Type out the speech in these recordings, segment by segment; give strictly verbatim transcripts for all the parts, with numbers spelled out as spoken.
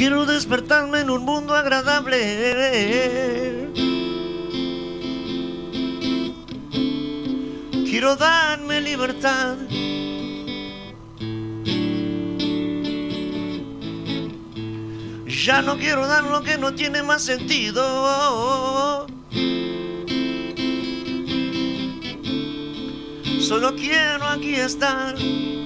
Quiero despertarme en un mundo agradable. Quiero darme libertad. Ya no quiero dar lo que no tiene más sentido. Solo quiero aquí estar.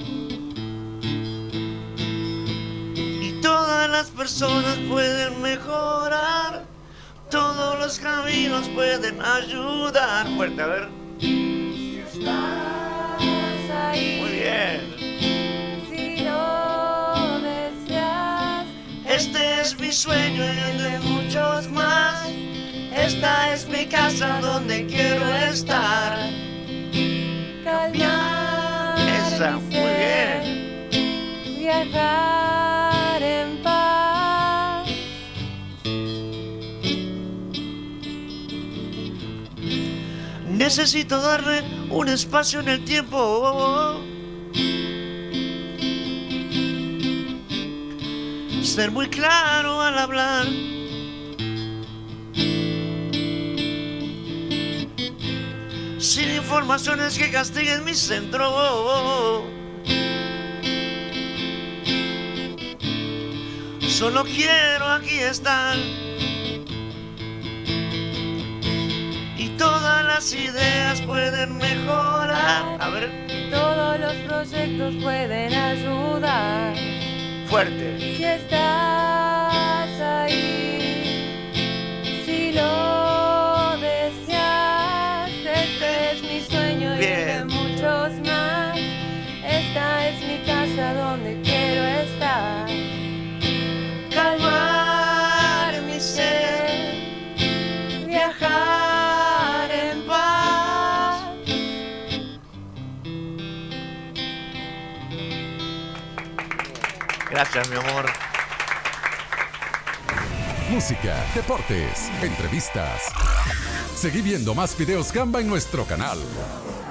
Y todas las personas pueden mejorar. Todos los caminos pueden ayudar. Fuerte, a ver. Si estás ahí, Muy bien. si lo deseas, Este es mi sueño y el de muchos más. Esta es mi casa donde quiero estar. calmar Esa, mi muy ser, bien. viajar en paz. Necesito darle un espacio en el tiempo. Ser muy claro al hablar. Sin informaciones que castiguen mi centro. Solo quiero aquí estar. Y todas las ideas pueden mejorar. A ver, Todos los proyectos pueden ayudar. fuerte. Si estás ahí, si lo deseas, este es mi sueño y el de Bien. muchos más. Esta es mi casa donde quiero estar. Calmar mi ser, viajar en paz. Gracias, mi amor. Música, deportes, entrevistas. Seguí viendo más videos Gamba en nuestro canal.